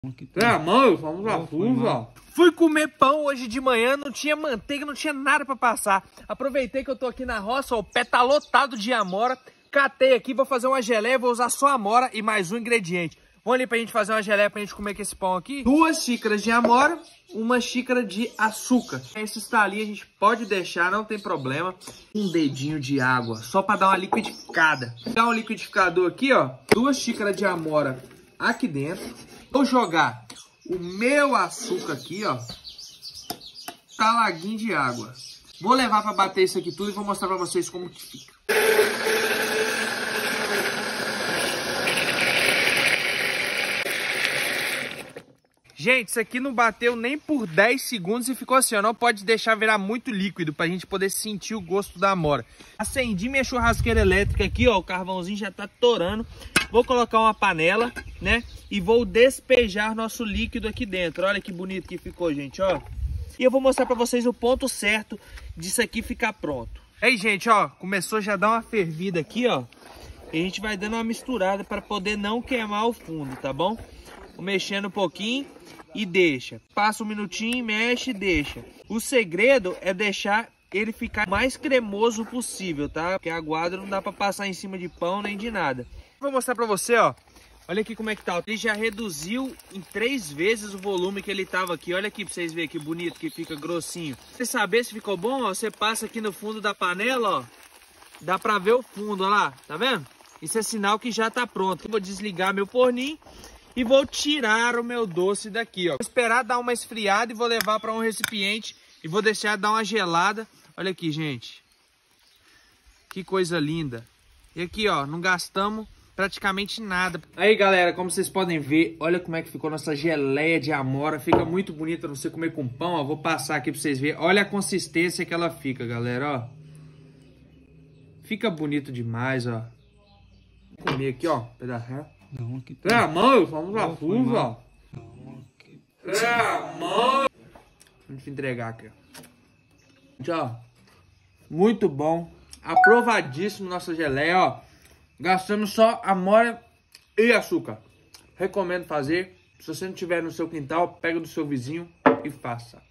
Mãe, vamos lá, fui comer pão hoje de manhã, não tinha manteiga, não tinha nada pra passar. Aproveitei que eu tô aqui na roça, ó, o pé tá lotado de amora. Catei aqui, vou fazer uma geleia, vou usar só amora e mais um ingrediente. Vamos ali pra gente fazer uma geleia pra gente comer com esse pão aqui. 2 xícaras de amora, 1 xícara de açúcar. Esse estalinho a gente pode deixar, não tem problema. Um dedinho de água, só pra dar uma liquidificada. Vou pegar um liquidificador aqui, ó. 2 xícaras de amora aqui dentro. Vou jogar o meu açúcar aqui, ó. Talaguinho de água. Vou levar pra bater isso aqui tudo e vou mostrar pra vocês como que fica. Gente, isso aqui não bateu nem por 10 segundos e ficou assim, ó. Não pode deixar virar muito líquido pra gente poder sentir o gosto da amora. Acendi minha churrasqueira elétrica aqui, ó. O carvãozinho já tá torando. Vou colocar uma panela, né? E vou despejar nosso líquido aqui dentro. Olha que bonito que ficou, gente, ó. E eu vou mostrar pra vocês o ponto certo disso aqui ficar pronto. Aí, gente, ó. Começou já a dar uma fervida aqui, ó. E a gente vai dando uma misturada para poder não queimar o fundo, tá bom? Vou mexendo um pouquinho e deixa. Passa um minutinho, mexe e deixa. O segredo é deixar ele ficar o mais cremoso possível, tá? Porque aguado não dá para passar em cima de pão nem de nada. Vou mostrar para você, ó. Olha aqui como é que tá. Ele já reduziu em 3 vezes o volume que ele tava aqui. Olha aqui para vocês verem que bonito que fica grossinho. Pra você saber se ficou bom, ó, você passa aqui no fundo da panela, ó. Dá para ver o fundo, ó lá. Tá vendo? Isso é sinal que já tá pronto. Eu vou desligar meu forninho e vou tirar o meu doce daqui, ó. Vou esperar dar uma esfriada e vou levar para um recipiente e vou deixar dar uma gelada. Olha aqui, gente. Que coisa linda. E aqui, ó, não gastamos praticamente nada. Aí, galera, como vocês podem ver, olha como é que ficou nossa geleia de amora. Fica muito bonita pra você comer com pão, ó. Vou passar aqui pra vocês verem. Olha a consistência que ela fica, galera, ó. Fica bonito demais, ó. Vou comer aqui, ó. Pedaço. Não, aqui Mãe, vamos lá, ó. Mãe. Deixa eu entregar aqui, ó. Muito bom. Aprovadíssimo nossa geleia, ó. Gastamos só amora e açúcar. Recomendo fazer. Se você não tiver no seu quintal, pega do seu vizinho e faça.